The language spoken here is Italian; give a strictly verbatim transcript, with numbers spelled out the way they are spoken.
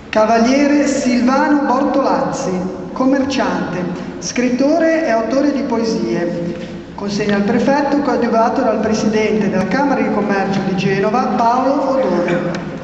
Cavaliere Silvano Bortolazzi, commerciante, scrittore e autore di poesie. Consegna al prefetto coadiuvato dal presidente della Camera di Commercio di Genova, Paolo Odori.